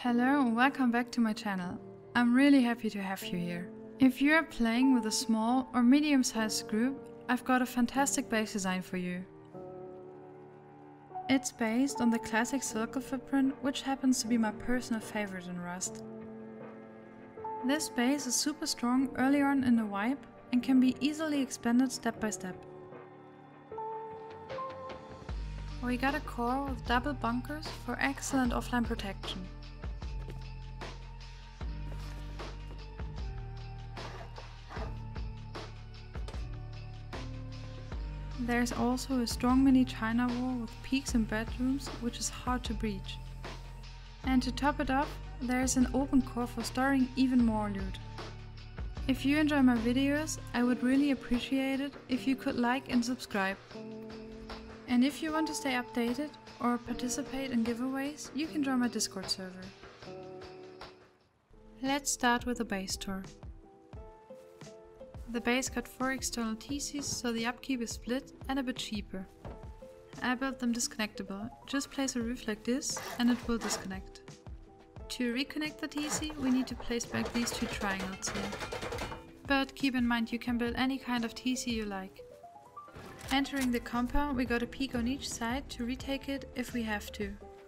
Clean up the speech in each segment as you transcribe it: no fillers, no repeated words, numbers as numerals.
Hello and welcome back to my channel. I'm really happy to have you here. If you are playing with a small or medium-sized group, I've got a fantastic base design for you. It's based on the classic circle footprint, which happens to be my personal favorite in Rust. This base is super strong early on in the wipe and can be easily expanded step by step. We got a core with double bunkers for excellent offline protection. There's also a strong mini China wall with peaks and bedrooms, which is hard to breach. And to top it off, there's an open core for storing even more loot. If you enjoy my videos, I would really appreciate it if you could like and subscribe. And if you want to stay updated or participate in giveaways, you can join my Discord server. Let's start with the base tour. The base got 4 external TCs, so the upkeep is split and a bit cheaper. I built them disconnectable. Just place a roof like this and it will disconnect. To reconnect the TC, we need to place back these 2 triangles here. But keep in mind you can build any kind of TC you like. Entering the compound, we got a peak on each side to retake it if we have to.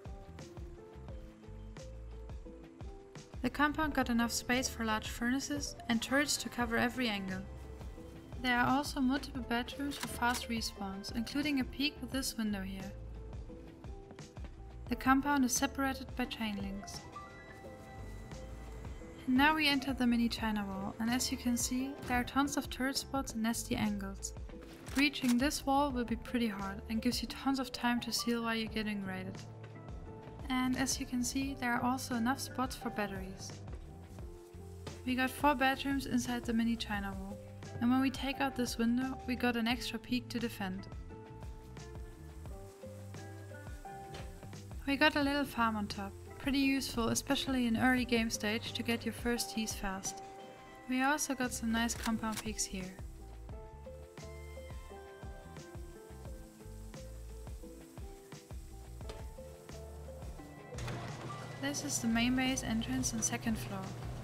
The compound got enough space for large furnaces and turrets to cover every angle. There are also multiple bedrooms for fast respawns, including a peak with this window here. The compound is separated by chain links. And now we enter the mini China wall, and as you can see, there are tons of turret spots and nasty angles. Breaching this wall will be pretty hard and gives you tons of time to seal while you're getting raided. And as you can see, there are also enough spots for batteries. We got 4 bedrooms inside the mini China wall, and when we take out this window, we got an extra peak to defend. We got a little farm on top, pretty useful especially in early game stage to get your first teas fast. We also got some nice compound peaks here. This is the main base entrance and second floor.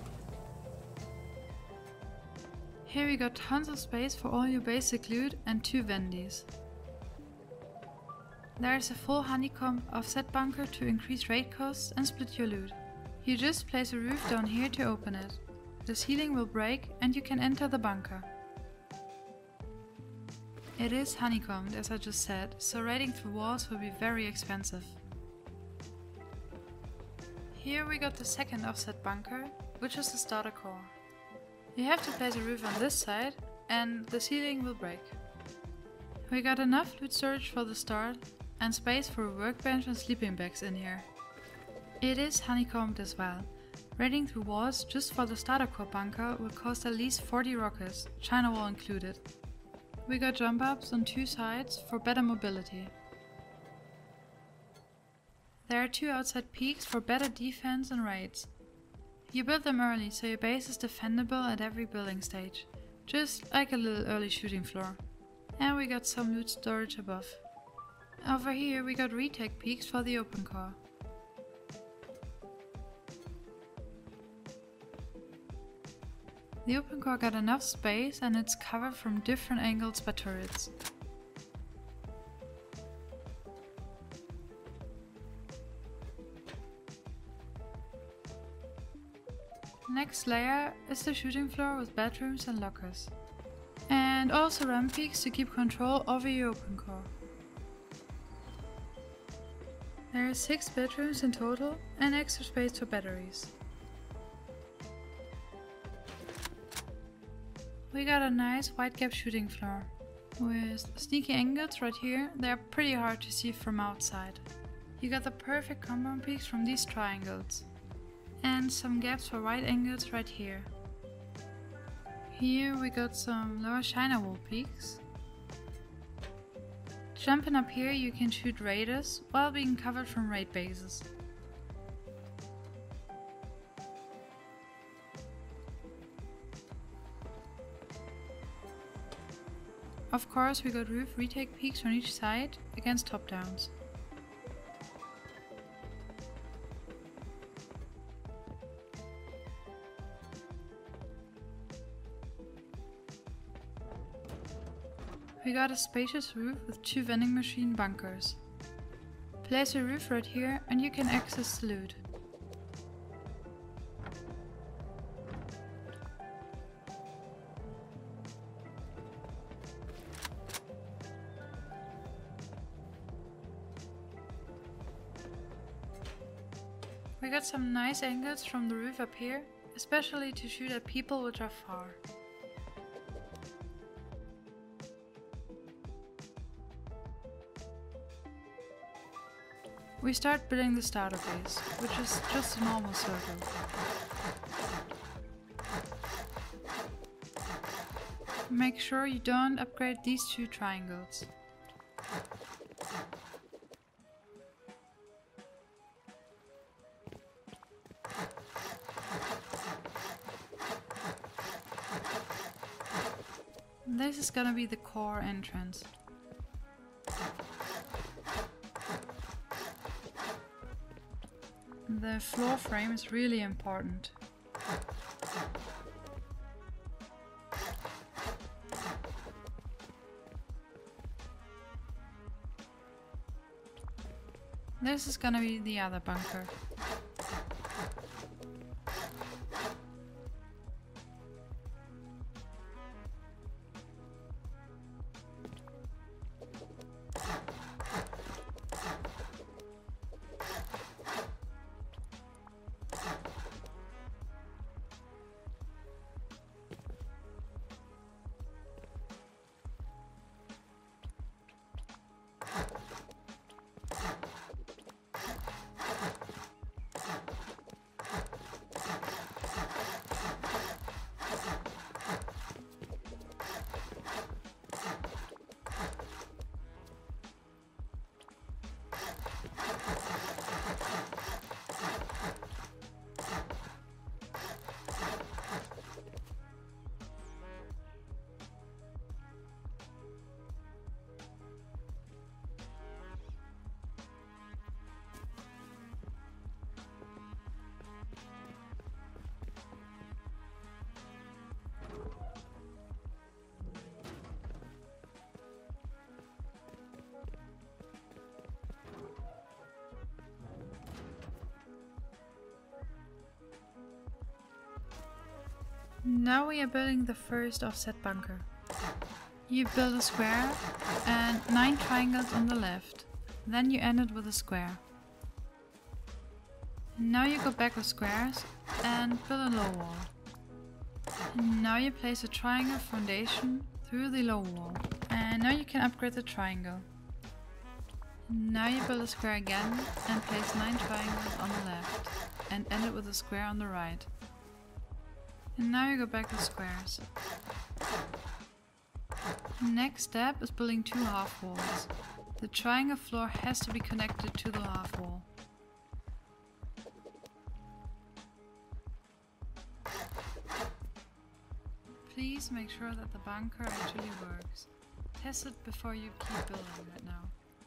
Here we got tons of space for all your basic loot and 2 vendis. There is a full honeycomb offset bunker to increase raid costs and split your loot. You just place a roof down here to open it. The ceiling will break and you can enter the bunker. It is honeycombed as I just said, so raiding through walls will be very expensive. Here we got the second offset bunker, which is the starter core. You have to place a roof on this side and the ceiling will break. We got enough loot storage for the start and space for a workbench and sleeping bags in here. It is honeycombed as well. Raiding through walls just for the starter core bunker will cost at least 40 rockets, China wall included. We got jump ups on 2 sides for better mobility. There are 2 outside peaks for better defense and raids. You build them early so your base is defendable at every building stage, just like a little early shooting floor. And we got some loot storage above. Over here we got retake peaks for the open core. The open core got enough space and it's covered from different angles by turrets. Next layer is the shooting floor with bedrooms and lockers. And also ramp peaks to keep control over your open core. There are 6 bedrooms in total and extra space for batteries. We got a nice wide gap shooting floor. With sneaky angles right here, they are pretty hard to see from outside. You got the perfect compound peaks from these triangles. And some gaps for wide angles right here. Here we got some lower China wall peaks. Jumping up here you can shoot raiders while being covered from raid bases. Of course we got roof retake peaks on each side against top downs. We got a spacious roof with 2 vending machine bunkers. Place a roof right here and you can access the loot. We got some nice angles from the roof up here, especially to shoot at people which are far. We start building the starter base, which is just a normal circle. Make sure you don't upgrade these 2 triangles. This is gonna be the core entrance. The floor frame is really important. This is gonna be the other bunker. Now we are building the first offset bunker. You build a square and 9 triangles on the left. Then you end it with a square. Now you go back with squares and build a low wall. Now you place a triangle foundation through the low wall. And now you can upgrade the triangle. Now you build a square again and place 9 triangles on the left and end it with a square on the right. And now you go back with squares. Next step is building 2 half walls. The triangle floor has to be connected to the half wall. Please make sure that the bunker actually works. Test it before you keep building right now.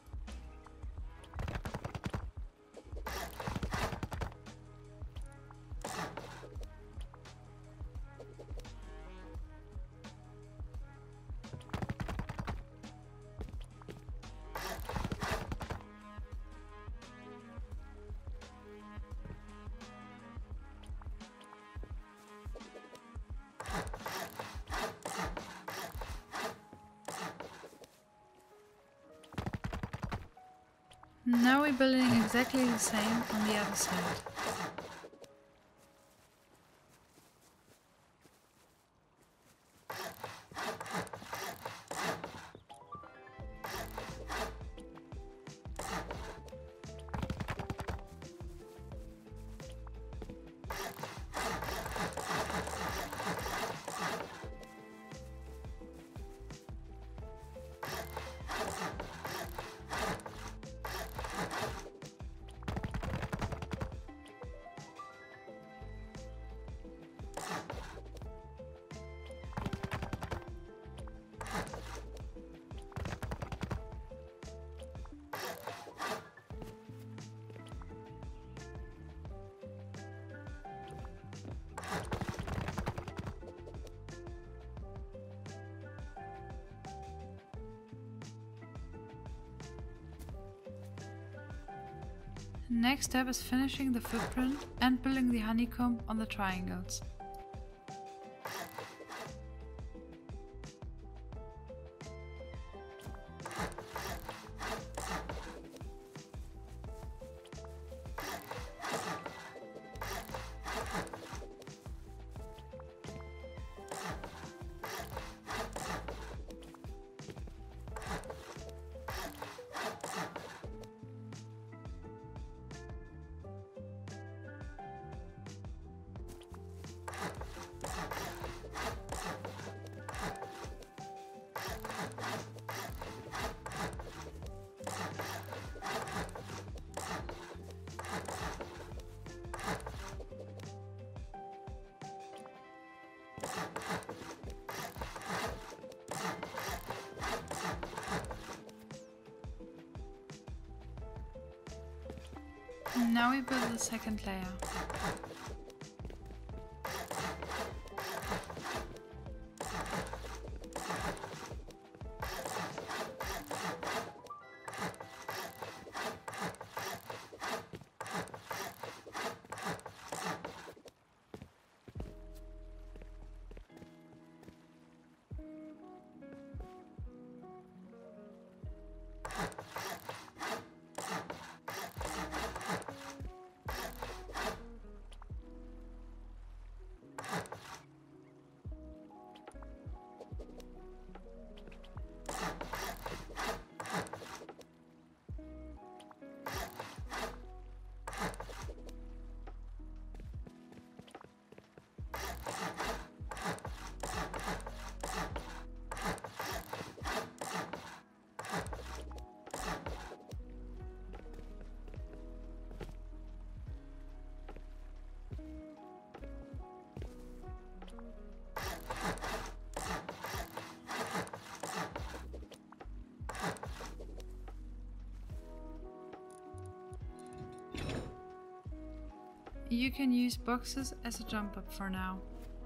Now we're building exactly the same on the other side. Next step is finishing the footprint and building the honeycomb on the triangles. Now we build the second layer. You can use boxes as a jump up for now.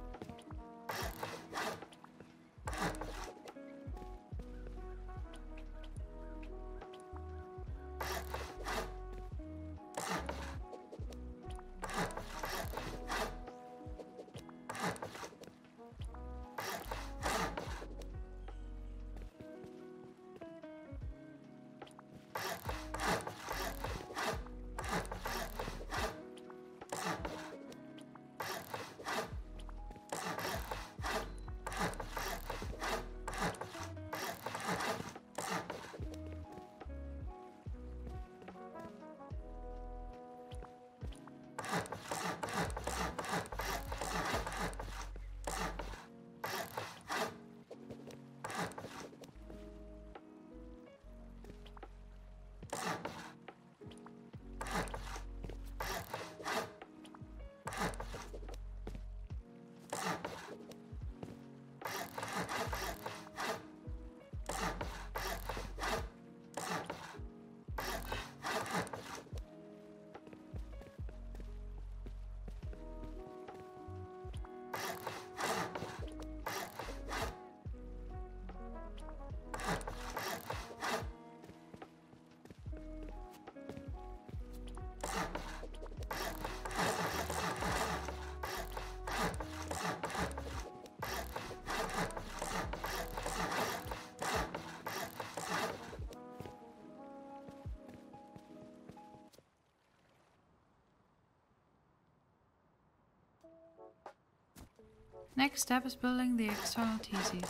Next step is building the external theses.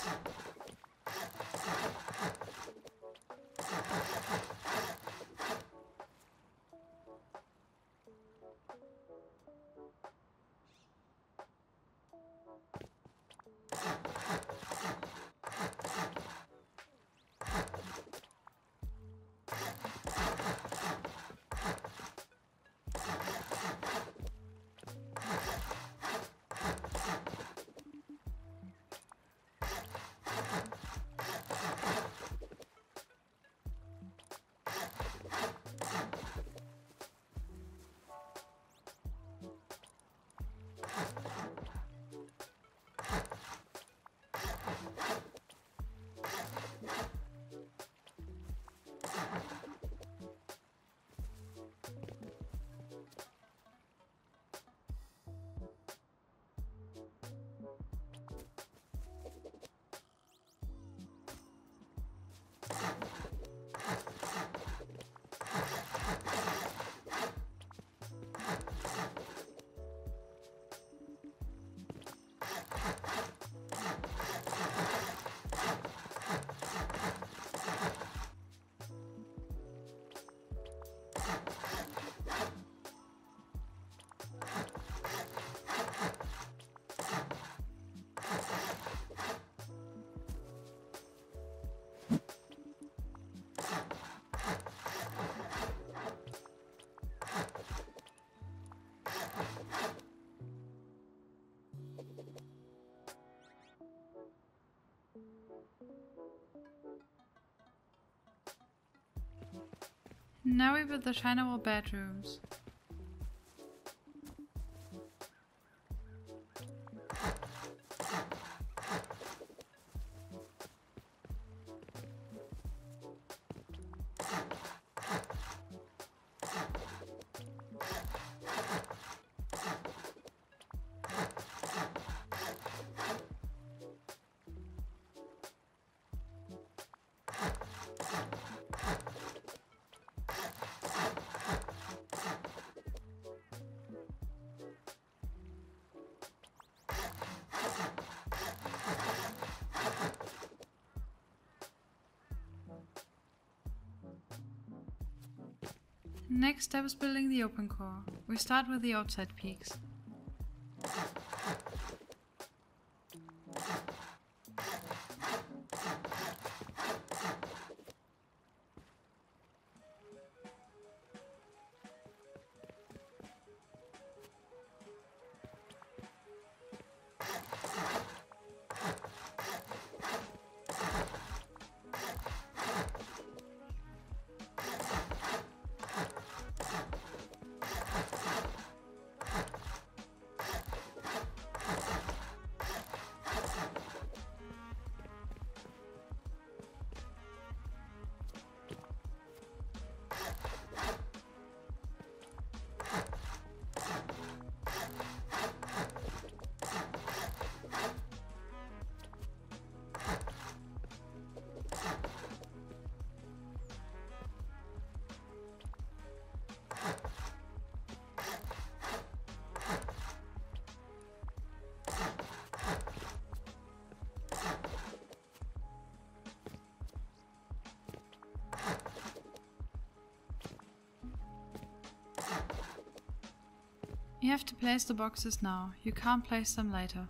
Now we build the China wall bedrooms. Next step is building the open core. We start with the outside peaks. You have to place the boxes now, you can't place them later.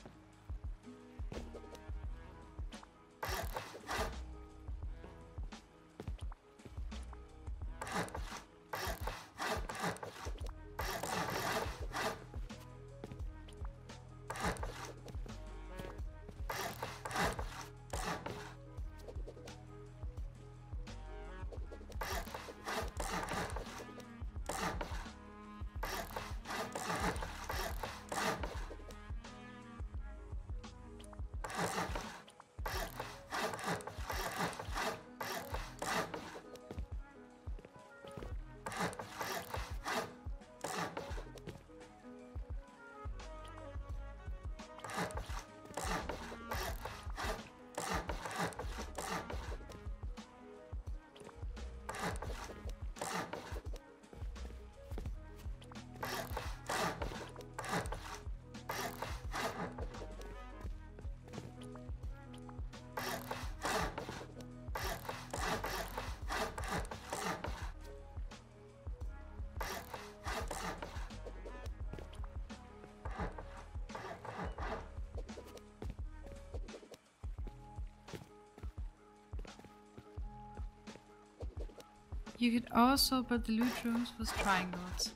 You could also build the loot rooms with triangles.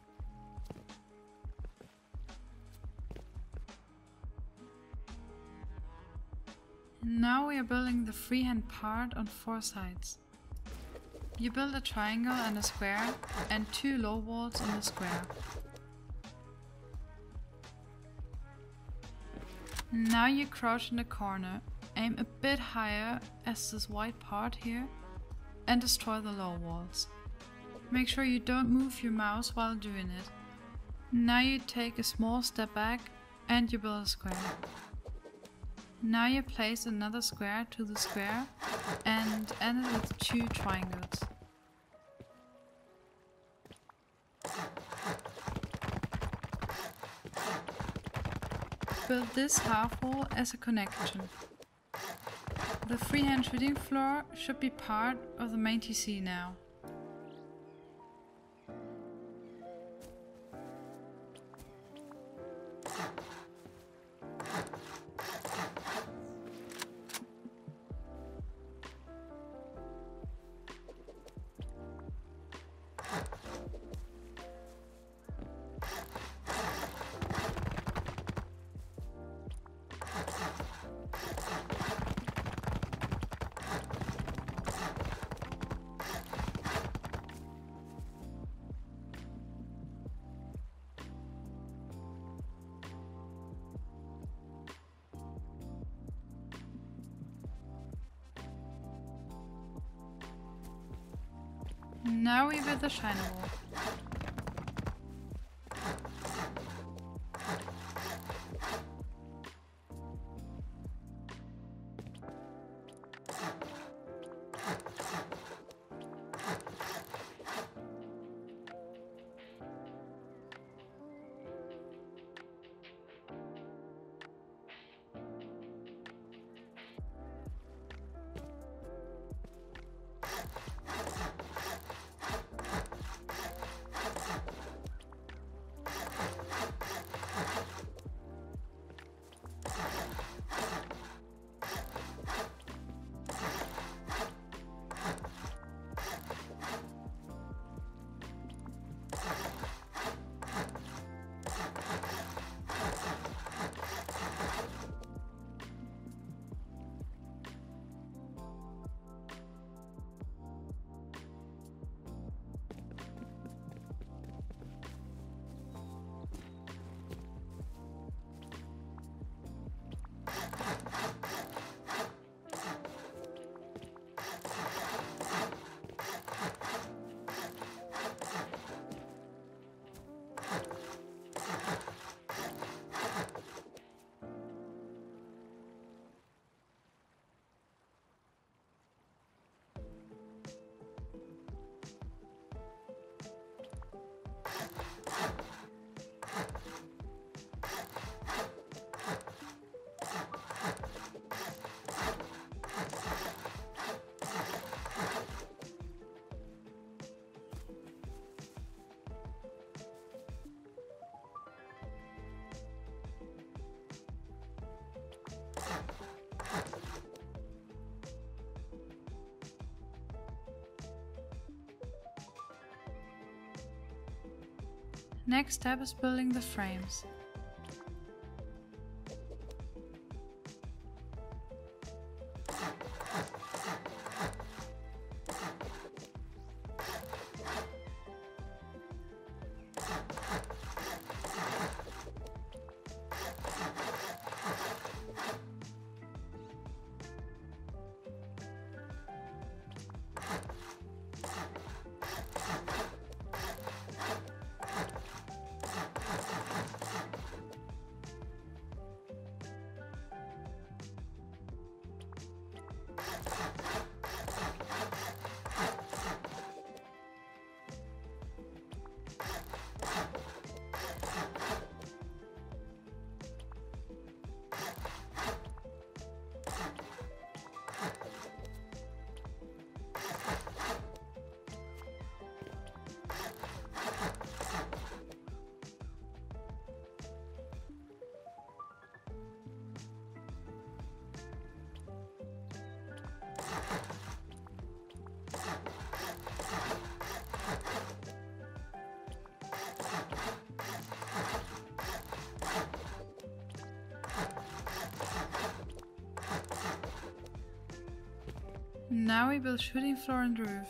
Now we are building the freehand part on 4 sides. You build a triangle and a square and 2 low walls on the square. Now you crouch in the corner, aim a bit higher as this white part here, and destroy the low walls. Make sure you don't move your mouse while doing it. Now you take a small step back and you build a square. Now you place another square to the square and end it with 2 triangles. Build this half wall as a connection. The freehand shooting floor should be part of the main TC now. Now we build the shiner wall. Next step is building the frames. Now we build shooting floor and roof.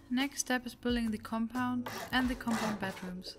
Next step is building the compound and the compound bedrooms.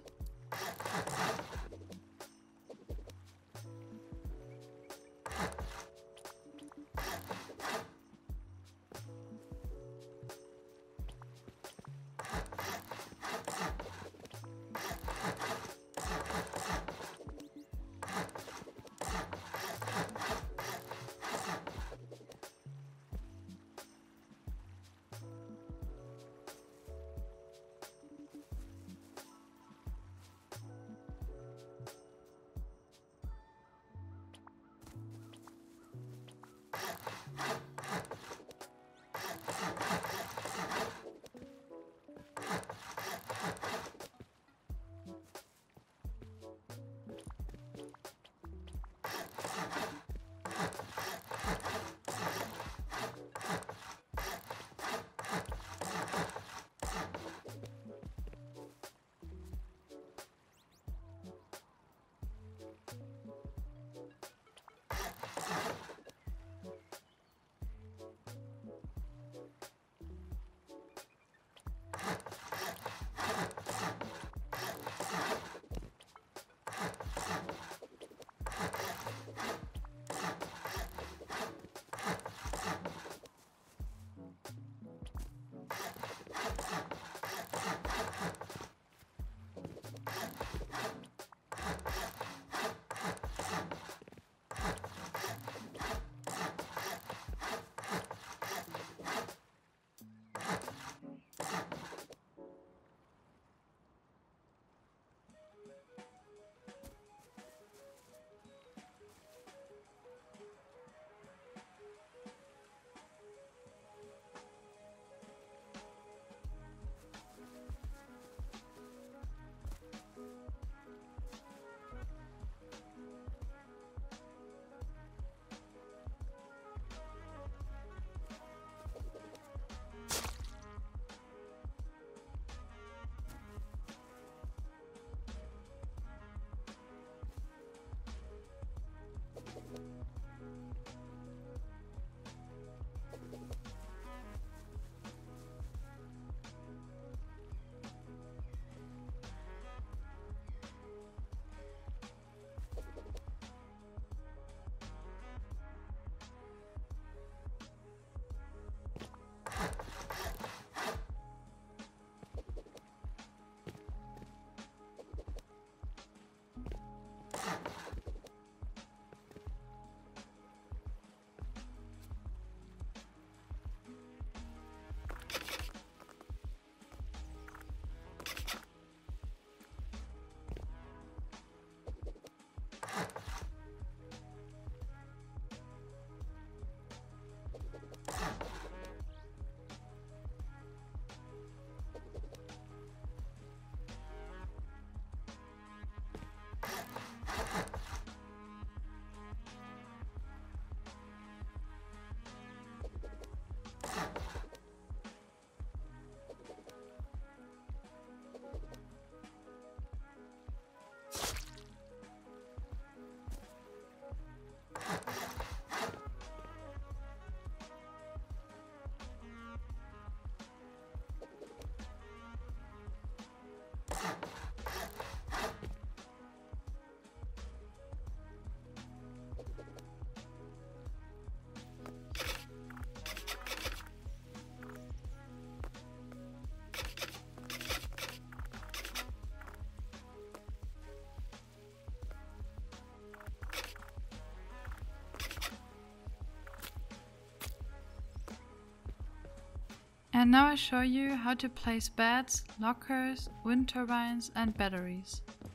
And now I show you how to place beds, lockers, wind turbines and batteries.